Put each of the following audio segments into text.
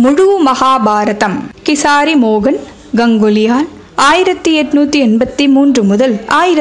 முழு மகாபாரதம் கிசாரி மோகன் கங்குலியால் 1883 முதல்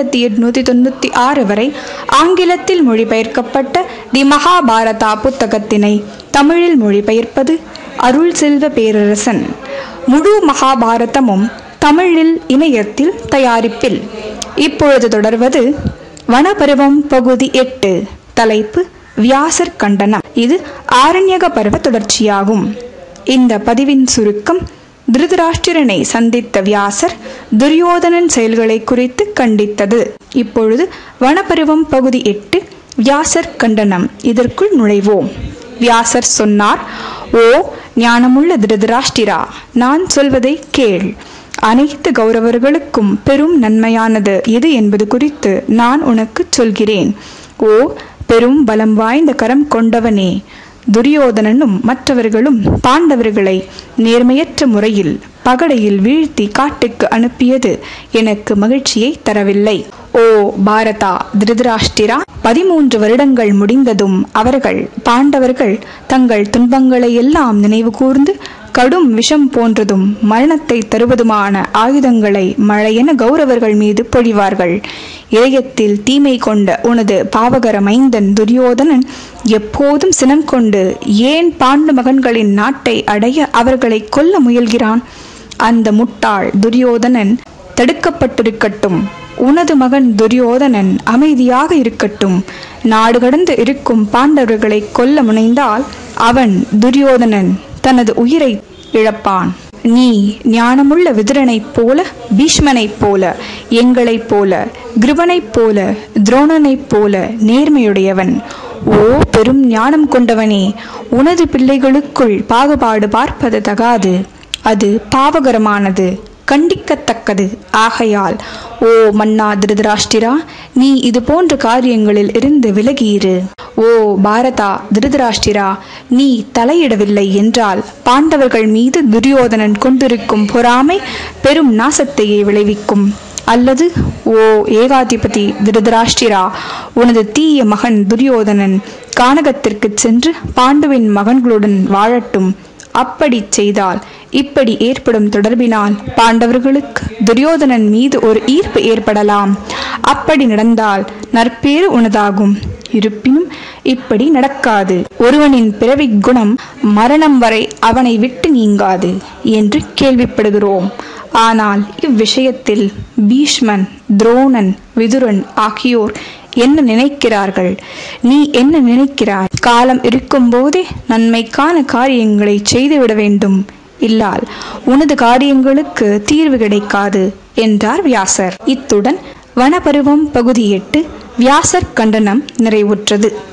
1896 வரை ஆங்கிலத்தில் மொழிபெயர்க்கப்பட்ட தி மகாபாரதா புத்தகத்தினை தமிழில் மொழிபெயர்ப்பது அருள் செல்வ பேரரசன். முழு மகாபாரதமும் தமிழில் இணையத்தில் தயாரிப்பில். இப்பொழுது தொடர்வது வனபருவம் பகுதி 8. தலைப்பு வியாசர் கண்டனம். இது ஆரண்யக பருவ தொடர்ச்சியாகும். இந்த பதிவின் சுருக்கம்: திருதராஷ்டிரனை சந்தித்த வியாசர் துரியோதனன் செயல்களை குறித்து கண்டித்தது. இப்பொழுது வனபருவம் பகுதி 8 வியாசர் கண்டனம். இதற்குள் நுழைவோம். வியாசர் சொன்னார்: ஓ ஞானமுள்ள திருதராஷ்டிரா, நான் சொல்வதை கேள். அனைத்து கௌரவர்களுக்கும் பெரும் நன்மையானது எது என்பது குறித்து நான் உனக்கு சொல்கிறேன். ஓ பெரும் பலம் வாய்ந்த கரம் கொண்டவனே, துரியோதனனும் மற்றவர்களும் பாண்டவர்களை நேர்மையற்ற முறையில் பகடையில் வீழ்த்தி காட்டுக்கு அனுப்பியது எனக்கு மகிழ்ச்சியை தரவில்லை. ஓ பாரதா திருதராஷ்டிரா, 13 வருடங்கள் முடிந்ததும் பாண்டவர்கள் தங்கள் துன்பங்களை எல்லாம் நினைவு கூர்ந்து கடும் விஷம் போன்றதும் மரணத்தை தருவதுமான ஆயுதங்களை மழையென கௌரவர்கள் மீது பொழிவார்கள். இதயத்தில் தீமை கொண்ட உனது பாவகர மைந்தன் துரியோதனன் எப்போதும் சினம் கொண்டு ஏன் பாண்டு மகன்களின் நாட்டை அடைய அவர்களை கொல்ல முயல்கிறான்? அந்த முட்டாள் துரியோதனன் தடுக்கப்பட்டிருக்கட்டும். உனது மகன் துரியோதனன் அமைதியாக இருக்கட்டும். நாடு கடந்து இருக்கும் பாண்டவர்களை கொல்ல முனைந்தால் அவன் துரியோதனன் தனது உயிரை இழப்பான். நீ ஞானமுள்ள விதுரனைப் போல, பீஷ்மனைப் போல, எங்களைப் போல, கிருபனைப் போல, துரோணனைப் போல நேர்மையுடையவன். ஓ பெரும் ஞானம் கொண்டவனே, உனது பிள்ளைகளுக்குள் பாகுபாடு பார்ப்பது தகாது. அது பாவகரமானது, கண்டிக்கத்தக்கது. ஆகையால் ஓ மன்னா திருதராஷ்டிரா, நீ இது போன்ற காரியங்களில் இருந்து விலகியிரு. ஓ பாரதா திருதராஷ்டிரா, நீ தலையிடவில்லை என்றால் பாண்டவர்கள் மீது துரியோதனன் கொண்டிருக்கும் பொறாமை பெரும் நாசத்தையே விளைவிக்கும். அல்லது ஓ ஏகாதிபதி திருதராஷ்டிரா, உனது தீய மகன் துரியோதனன் கானகத்திற்கு சென்று பாண்டுவின் மகன்களுடன் வாழட்டும். அப்படி செய்தால் இப்படி ஏற்படும் தொடர்பினால் பாண்டவர்களுக்கு துரியோதனன் மீது ஒரு ஈர்ப்பு ஏற்படலாம். அப்படி நடந்தால் நற்பேறு உனதாகும். இருப்பினும் இப்படி நடக்காது. ஒருவனின் பிறவி குணம் மரணம் வரை அவனை விட்டு நீங்காது என்று கேள்விப்படுகிறோம். ஆனால் இவ்விஷயத்தில் பீஷ்மன், துரோணன், விதுரன் ஆகியோர் என்ன நினைக்கிறார்கள்? நீ என்ன நினைக்கிறாய்? காலம் இருக்கும் போதே நன்மைக்கான காரியங்களை செய்துவிட வேண்டும். இல்லால் உனது காரியங்களுக்கு தீர்வு கிடைக்காது என்றார் வியாசர். இத்துடன் வனபருவம் பகுதி 8 வியாசர் கண்டனம் நிறைவுற்றது.